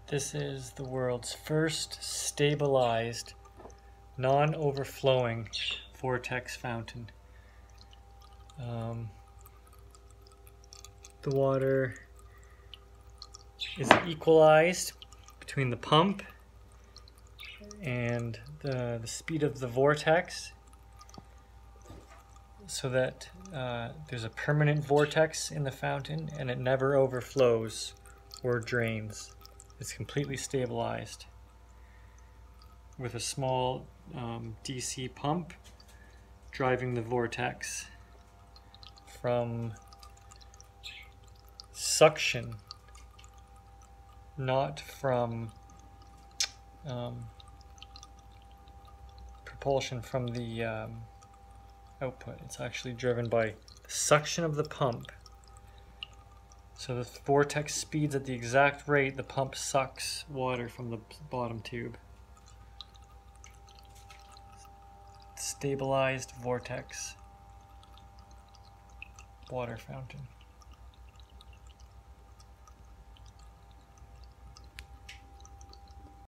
This is the world's first stabilized, non-overflowing vortex fountain. The water is equalized between the pump and the speed of the vortex, so that there's a permanent vortex in the fountain and it never overflows or drains. It's completely stabilized with a small DC pump driving the vortex from suction, not from propulsion from the output. It's actually driven by the suction of the pump. So the vortex speeds at the exact rate the pump sucks water from the bottom tube. Stabilized vortex water fountain.